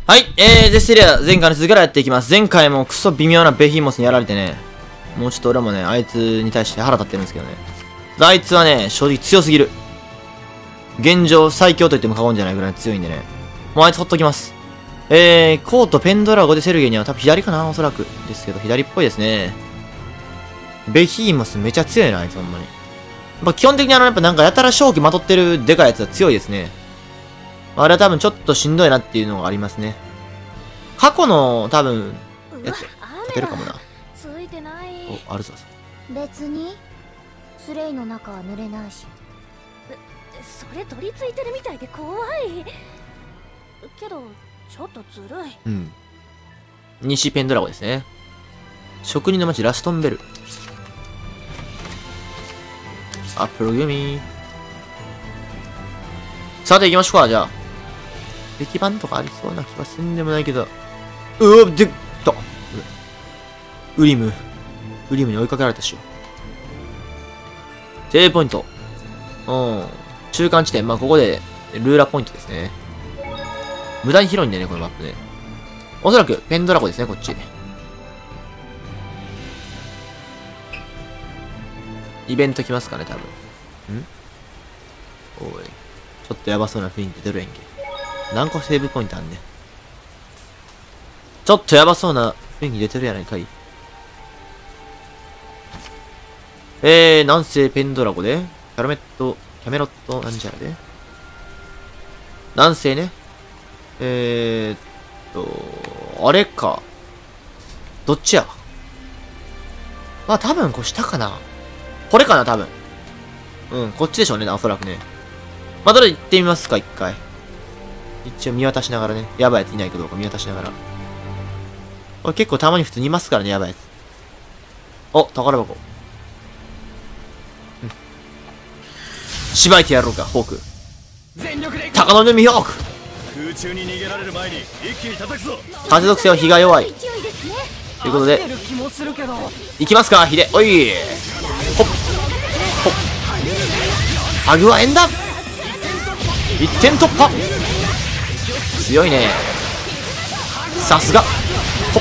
はい、ゼステリア、前回の続きからやっていきます。前回もクソ微妙なベヒモスにやられてね、もうちょっと俺もね、あいつに対して腹立ってるんですけどね。あいつはね、正直強すぎる。現状最強と言っても過言じゃないぐらい強いんでね。もうあいつほっときます。コート、ペンドラゴでセルゲイには多分左かな、おそらく。ですけど、左っぽいですね。ベヒモスめちゃ強いな、あいつほんまに。基本的にやっぱなんかやたら正気まとってるでかいやつは強いですね。あれは多分ちょっとしんどいなっていうのがありますね。過去の多分、やつ、勝てるかもな。 ついてない。 お、あるぞ。 別にスレイの中は濡れないし。 それ取り付いてるみたいで怖い。けど、ちょっとずるい。 うん。西ペンドラゴですね。職人の町ラストンベル。アップル組。さて行きましょうか、じゃあ。石板とかありそうな気はせんでもないけど。うわ、でっと。ウリムに追いかけられたしよ。セーブポイント。中間地点。ここで、ルーラーポイントですね。無駄に広いんだよね、このマップね。おそらく、ペンドラゴですね、こっち。イベント来ますかね、多分。おい。ちょっとやばそうな雰囲気出るやんけ。何個セーブポイントあんねん。ちょっとやばそうな雰囲気出てるやないかい。南西ペンドラゴで、キャメロットなんじゃらで。南西ね。あれか。どっちや。多分これ下かな。これかな、多分。こっちでしょうね、おそらくね。どれ行ってみますか、一回。一応見渡しながらね。やばいやついないかどうか見渡しながら。これ結構たまに普通にいますからね、やばいやつ。お、宝箱。しばいてやろうか、ホーク。高野海ホーク。 空中に逃げられる前に一気に叩くぞ。 風属性は火が弱い。ということで、いきますか、ヒデ。おい。ほっ。ほっ。ハグはエンダ1点突破。強いね。さすが。ほっ。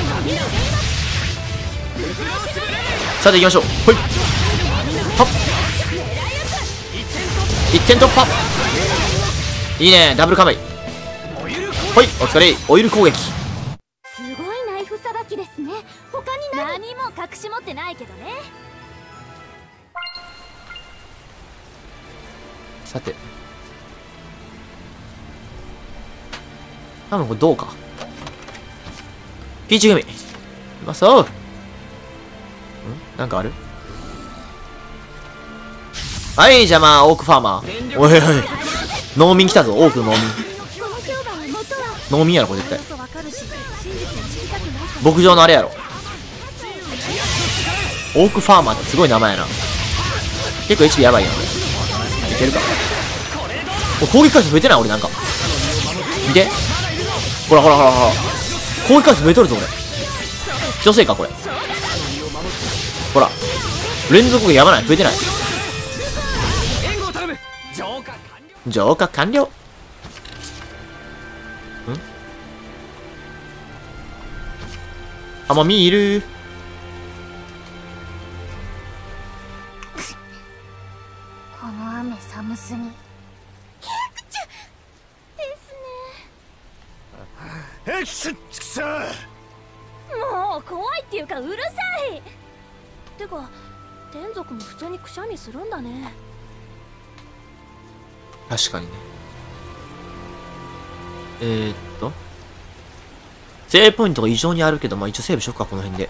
さて行きましょう。ほい。ほっ。1点突破。いいね、ダブルカメイ。ほい、お疲れ。オイル攻撃。 すごいナイフさばきですね。他に何も隠し持ってないけどね。 さて。多分これどうか。ピーチ組。うまそう。なんかある？はい、じゃあオークファーマー。おいおい。農民来たぞ、多くの農民。農民やろ、これ絶対。牧場のあれやろ。オークファーマーってすごい名前やな。結構 HP やばいやん。いけるか。攻撃回数増えてない俺なんか。見て。ほら。攻撃回数増えとるぞ俺。気のせいかこれ。ほら。連続攻撃やばない。増えてない。浄化完了。ミーいる。 この雨寒すぎ。 ですね。 もう怖いっていうかうるさい。てか天族も普通にくしゃみするんだね。 確かにね。セーブポイントが異常にあるけど、一応セーブしよっか、この辺で。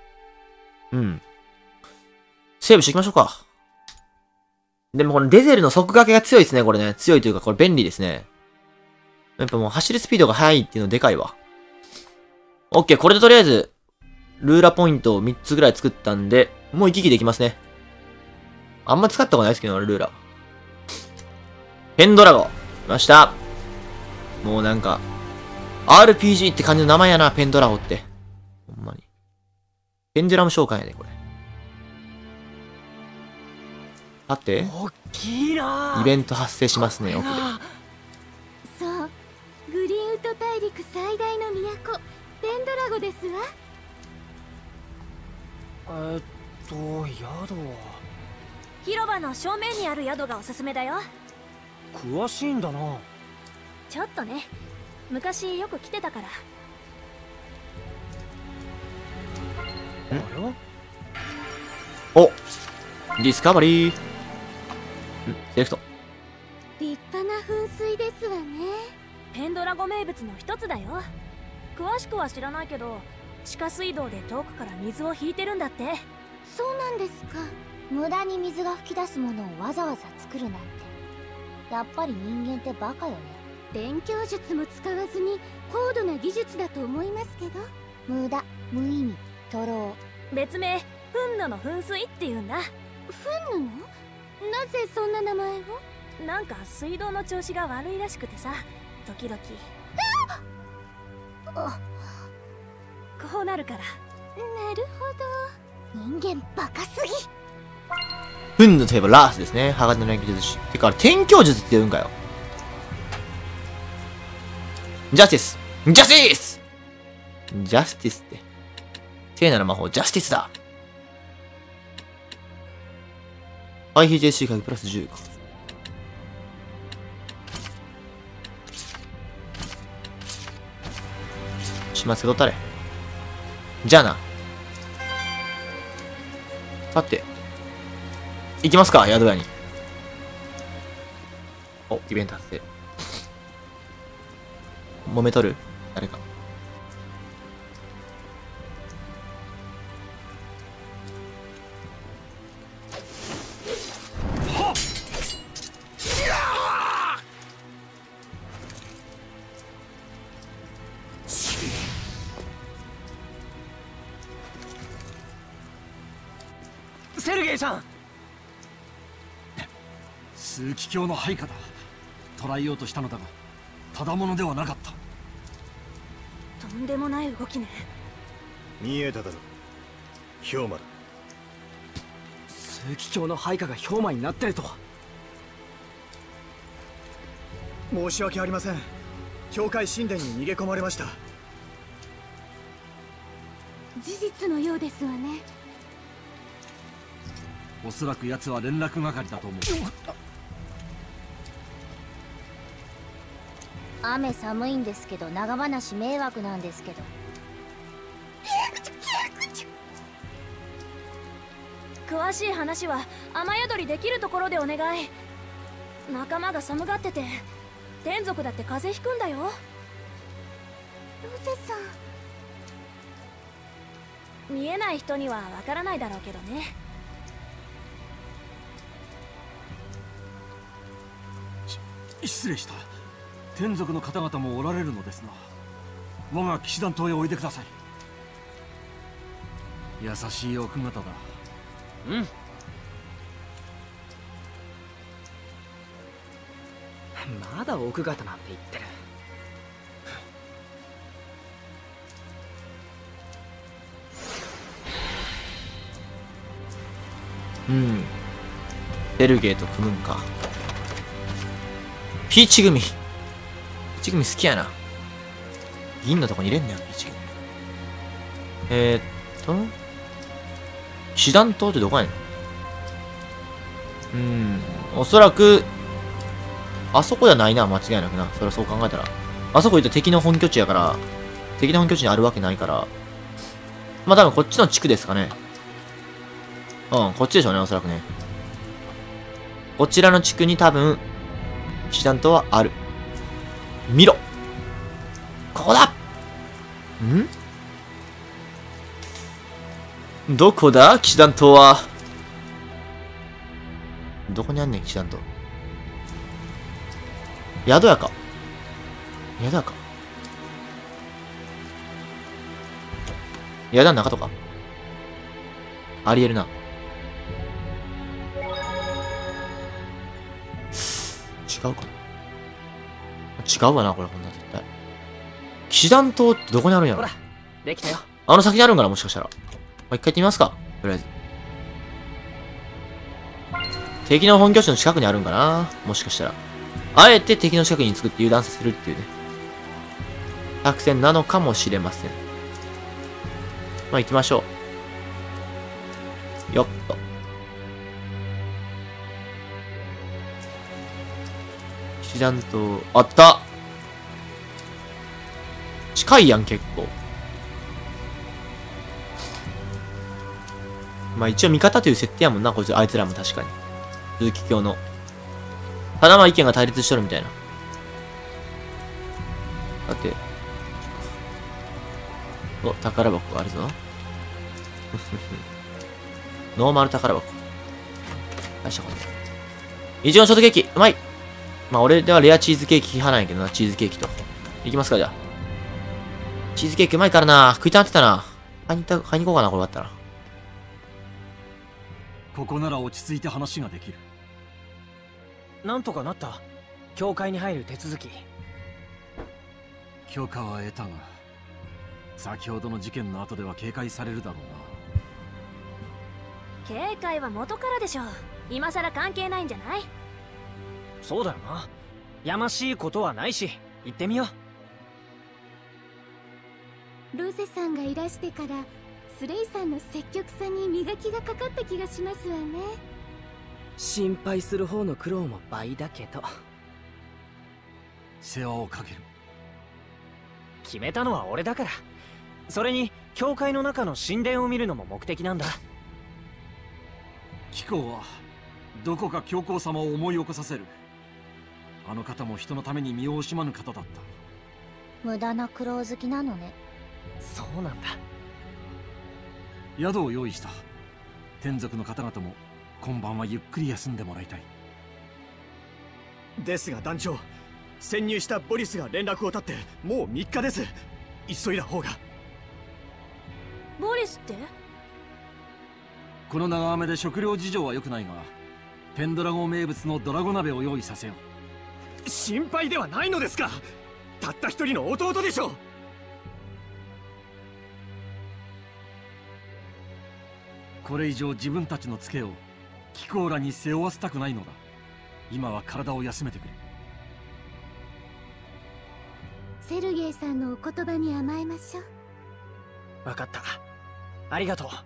セーブしていきましょうか。でもこのデゼルの速掛けが強いですね、これね。強いというか、これ便利ですね。やっぱもう走るスピードが速いっていうのでかいわ。オッケー、これでとりあえず、ルーラポイントを3つぐらい作ったんで、もう行き来できますね。あんま使ったことないですけど、俺ルーラ。ペンドラゴ。来ました。もうなんか、RPG って感じの名前やな、ペンドラゴって。ほんまに。ペンデュラム召喚やで、これ。さて、 大きいな。 イベント発生しますね、奥で。 そう、グリーンルト大陸最大の都ペンドラゴですわ。 宿は広場の正面にある宿がおすすめだよ。 詳しいんだな。 ちょっとね、昔よく来てたから。 あれはお、ディスカバリー。セレクト。 立派な噴水ですわね。 ペンドラゴ名物の一つだよ。詳しくは知らないけど、地下水道で遠くから水を引いてるんだって。 そうなんですか。無駄に水が噴き出すものをわざわざ作るなんて、やっぱり人間ってバカよね。勉強術も使わずに高度な技術だと思いますけど。無駄、無意味、徒労。 別名フンヌの噴水っていうんだ。 フンヌの？なぜそんな名前を？ なんか水道の調子が悪いらしくてさ、時々こうなるから。 なるほど。人間バカすぎ。 フンヌといえばラースですね。鋼の錬金術師。てかあれ天鏡術って言うんかよ。ジャスティスジャスティスジャスティスって聖なる魔法ジャスティスだ。回避 JC 回避プラス10か。始末取ったれ。じゃあな。さて行きますか、宿屋に。お、イベント発生。揉めとる誰か。 セルゲイさん。 枢機卿の配下だ。捕らえようとしたのだが、ただものではなかった。 とんでもない動きね。 見えただろ、氷馬だ。 枢機卿の配下が氷馬になってるとは。 申し訳ありません。教会神殿に逃げ込まれました。 事実のようですわね。 おそらく奴は連絡係だと思う。 雨寒いんですけど、長話迷惑なんですけど。 詳しい話は雨宿りできるところでお願い。仲間が寒がってて、天族だって風邪ひくんだよ。 ロゼさん。 見えない人にはわからないだろうけどね。 失礼した。天族の方々もおられるのですな。我が騎士団島へおいでください。優しい奥方だ。 うん。まだ奥方なんて言ってる。 ベルゲーと組むんか。ピーチ組。ピーチ組好きやな。銀のとこに入れんねや、ピーチ組。師団島ってどこやねん。おそらく、あそこじゃないな、間違いなくな。それはそう考えたら。あそこ行ったら敵の本拠地やから、敵の本拠地にあるわけないから。まあ多分こっちの地区ですかね。こっちでしょうね、おそらくね。こちらの地区に多分、騎士団島はある。見ろ、ここだ。どこだ騎士団島は。どこにあんねん、騎士団島。宿屋か。宿屋か。宿屋の中とかありえるな。違うかな。違うわな、これ、こんな絶対。騎士団島ってどこにあるんやろ。 ほら、できたよ。 あの先にあるんかな、もしかしたら。一回行ってみますか。とりあえず。敵の本拠地の近くにあるんかな、もしかしたら。あえて敵の近くに作って油断させるっていうね。 作戦なのかもしれません。まあ行きましょう。よっと。騎士団と、あった近いやん、結構。まあ一応味方という設定やもんな、こいつ、あいつらも確かに。鈴木卿の。ただまあ意見が対立しとるみたいな。だって。お、宝箱があるぞ。ノーマル宝箱。大したことない。一応ショートケーキ、うまい。まあ俺ではレアチーズケーキ派なんやけどな、チーズケーキと。いきますか、じゃあ。チーズケーキうまいからな。食いたなってたな。買いに行こうかな、これだったら。 ここなら落ち着いて話ができる。 なんとかなった。教会に入る手続き。 許可は得たが、先ほどの事件の後では警戒されるだろうな。 警戒は元からでしょ。今さら関係ないんじゃない？ そうだよな。やましいことはないし、行ってみよう。ロゼさんがいらしてからスレイさんの積極さに磨きがかかった気がしますわね。 心配する方の苦労も倍だけど。 世話をかける。 決めたのは俺だから。それに教会の中の神殿を見るのも目的なんだ。 貴公はどこか教皇様を思い起こさせる。あの方も人のために身を惜しまぬ方だった。 無駄な苦労好きなのね。 そうなんだ。 宿を用意した。天族の方々も今晩はゆっくり休んでもらいたい。 ですが団長、潜入したボリスが連絡を絶ってもう3日です。急いだ方が。 ボリスって？ この長雨で食料事情は良くないが、ペンドラゴン名物のドラゴ鍋を用意させよう。心配ではないのですか。たった一人の弟でしょう。 これ以上自分たちのツケを貴公らに背負わせたくないのだ。今は体を休めてくれ。 セルゲイさんのお言葉に甘えましょう。 分かった。ありがとう。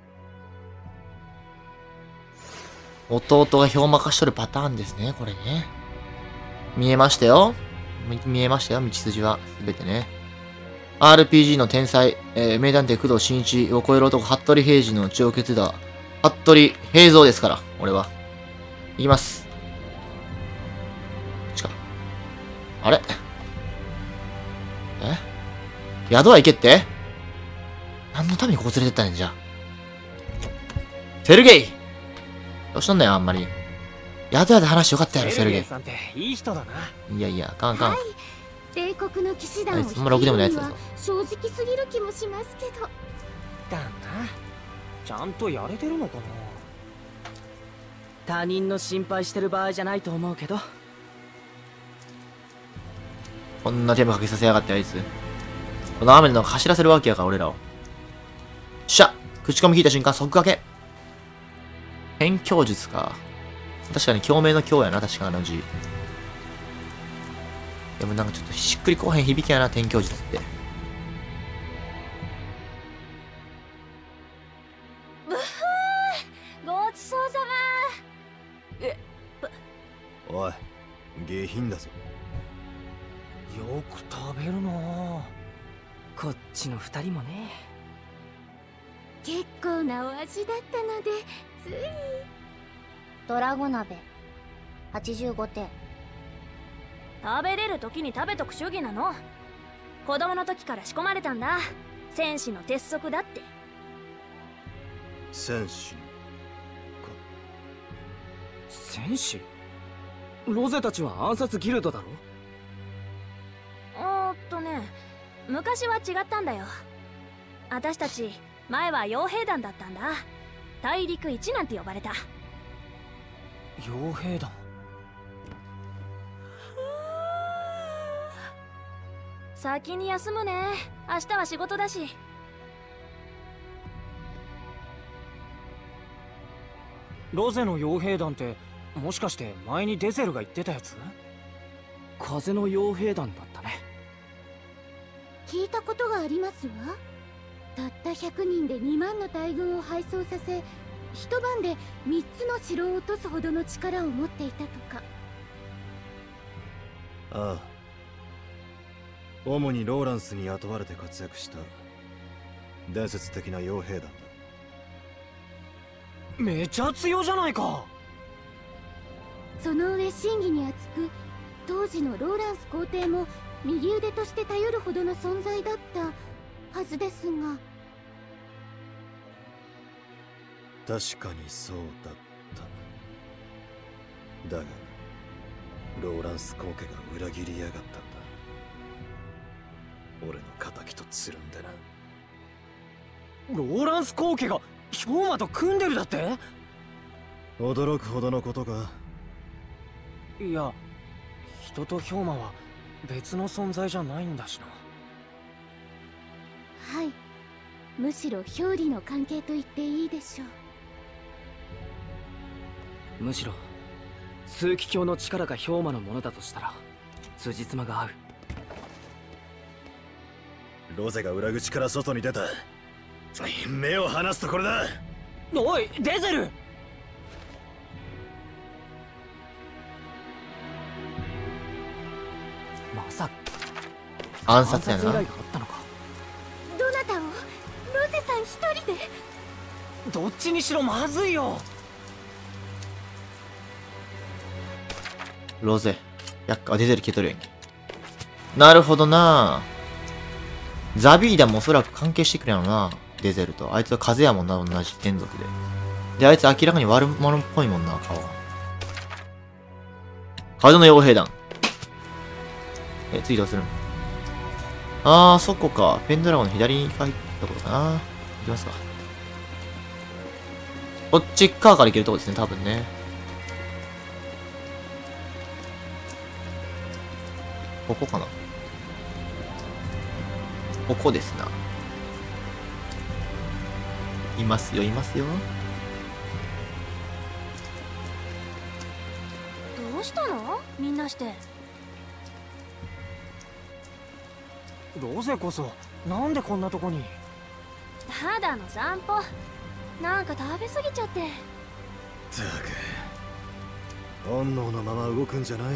弟が票任しとるパターンですね、これね。見えましたよ。見えましたよ、道筋は。すべてね。RPG の天才、名探偵工藤新一を超える男、服部平次の血を受け継いだ、服部平蔵ですから、俺は。いきます。こっちか。あれ宿は行けって？何のためにここ連れてったねんじゃあ。セルゲイどうしとんだよ、あんまり。宿屋で話よかったやろ、セルゲイ。 さんっていい人だな。 いやいや、カンカン。 はい、帝国の騎士団を率いそんなろくでもないるにやつだぞ。 は正直すぎる気もしますけど。 だな。ちゃんとやれてるのかな。他人の心配してる場合じゃないと思うけど。 こんな手間かけさせやがってあいつ。この雨でなんか走らせるわけやから、俺らを。しゃ口コミ引いた瞬間、即掛け。辺境術か。確かに共鳴の境やな、確かあの字。でもなんかちょっとしっくりこうへん響きやな、天境術って。 ブッフーごちそうさま。 おい、下品だぞ。 よく食べるな。こっちの二人もね。 結構なお味だったのでつい。ドラゴ鍋85点。 食べれる時に食べとく主義なの。子供の時から仕込まれたんだ。戦士の鉄則だって。 戦士か。 戦士？ロゼたちは暗殺ギルドだろ？ 昔は違ったんだよ。私たち前は傭兵団だったんだ。大陸一なんて呼ばれた。 傭兵団。 先に休むね。明日は仕事だし。 ロゼの傭兵団ってもしかして前にデゼルが言ってたやつ？風の傭兵団だったね。 聞いたことがありますわ。たった100人で2万の大軍を敗走させ、一晩で3つの城を落とすほどの力を持っていたとか。 ああ、主にローランスに雇われて活躍した伝説的な傭兵団だ。 めちゃ強じゃないか。 その上真偽に厚く、当時のローランス皇帝も右腕として頼るほどの存在だったはずですが。 確かにそうだった。だがローランス皇家が裏切りやがったんだ。俺の仇とつるんでな。 ローランス皇家が氷馬と組んでるだって？ 驚くほどのことか。 いや、人と氷馬は別の存在じゃないんだしな。 はい、むしろ表裏の関係と言っていいでしょう。 むしろ枢機卿の力が氷馬のものだとしたら辻褄が合う。 ロゼが裏口から外に出た。目を離すとこれだ。 おいデゼル。 まさか暗殺やな。 依頼があったのか。 どなたを？ロゼさん一人で？ どっちにしろまずいよ。 ロゼ。やっか、デゼル消えとるやんけ。なるほどな。ザビーダもおそらく関係してくるやろな。デゼルと。あいつは風やもんな、同じ天族で。で、あいつ明らかに悪者っぽいもんな、顔が。風の傭兵団。次どうするの？そこか。ペンドラゴンの左に入ったことかな。行きますか。こっち側から行けるとこですね、多分ね。ここかな。ここですな。いますよ、いますよ。 どうしたの？みんなして。 ロゼこそなんでこんなとこに？ ただの散歩。なんか食べ過ぎちゃって。 ったく本能のまま動くんじゃない。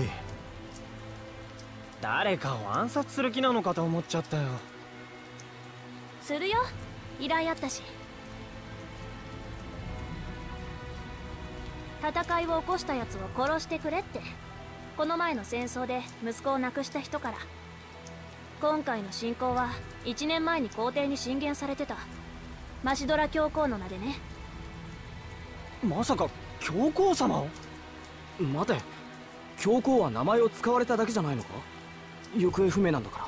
誰かを暗殺する気なのかと思っちゃったよ。 するよ。依頼あったし。戦いを起こしたやつを殺してくれって。この前の戦争で息子を亡くした人から。今回の侵攻は1年前に皇帝に進言されてたマシドラ教皇の名でね。 まさか教皇様を？ 待て、教皇は名前を使われただけじゃないのか？行方不明なんだから。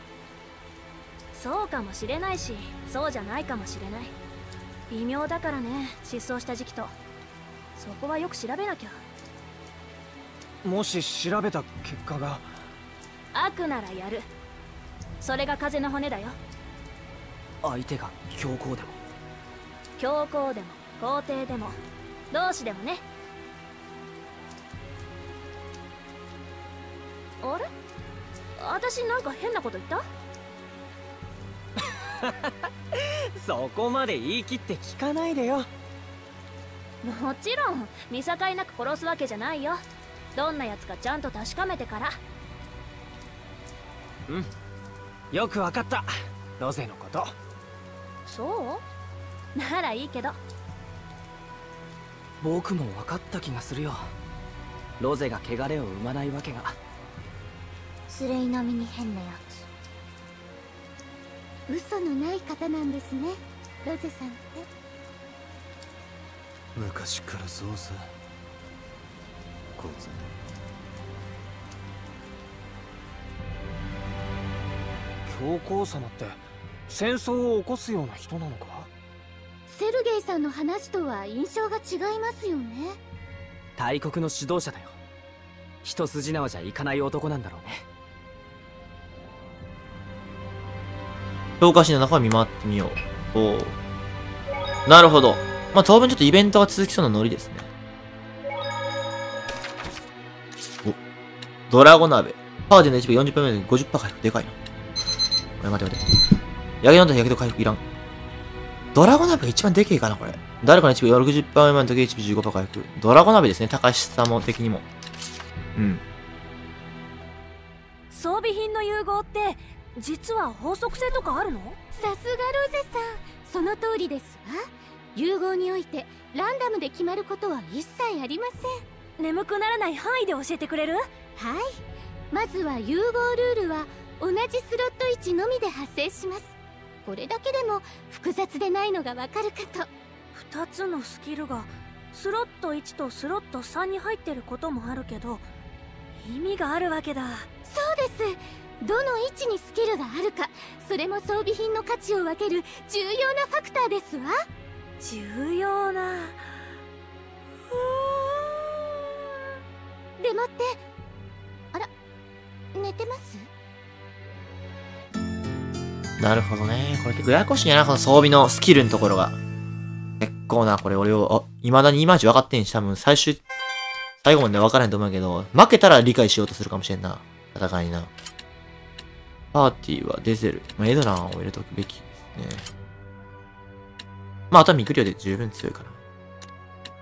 そうかもしれないし、そうじゃないかもしれない。微妙だからね、失踪した時期と。そこはよく調べなきゃ。 もし調べた結果が悪ならやる。それが風の骨だよ。 相手が教皇でも？ 教皇でも皇帝でも同志でもね。あれ？私なんか変なこと言った？ そこまで言い切って聞かないでよ。 もちろん見境なく殺すわけじゃないよ。どんなやつかちゃんと確かめてから。 うん、よくわかった。ロゼのこと。 そうならいいけど。 僕も分かった気がするよ。ロゼが汚れを生まないわけが。 スレイ並みに変なやつ。嘘のない方なんですね、ロゼさんって。 昔からそうさ。こいつ教皇様って戦争を起こすような人なのか？ セルゲイさんの話とは印象が違いますよね。 大国の指導者だよ。一筋縄じゃいかない男なんだろうね。 教科書の中を見回ってみよう。おお。なるほど。まあ、当分ちょっとイベントが続きそうなノリですね。お。ドラゴ鍋。パーティーの HP40% で50% 回復。でかいな。 待て。やけどとやけど回復いらん。ドラゴ鍋が一番でけえかな、これ。誰かの HP 60%未満の時 HP15% 回復。ドラゴ鍋ですね、高しさも的にも。うん。 装備品の融合って実は法則性とかあるの？ さすがロゼさん、その通りですわ。融合においてランダムで決まることは一切ありません。 眠くならない範囲で教えてくれる？ はい、まずは融合ルールは同じスロット位置のみで発生します。これだけでも複雑でないのがわかるかと。 2つのスキルがスロット1とスロット3に入ってることもあるけど、意味があるわけだ。 そうです。どの位置にスキルがあるか、それも装備品の価値を分ける重要なファクターですわ。 重要な。 でもって、あら、寝てます？ なるほどね。これ結構ややこしいんやな、この装備のスキルのところが。結構な、これ俺を、未だにいまいち分かってんし、多分最後まで分からへんと思うけど、負けたら理解しようとするかもしれんな。戦いにな。パーティーはデゼル。まあ、エドランを入れとくべきですね。まあ、あとはミクリオで十分強いかな。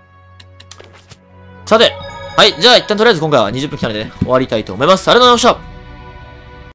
さて、はい、じゃあ一旦とりあえず今回は20分来たので、ね、終わりたいと思います。ありがとうございました。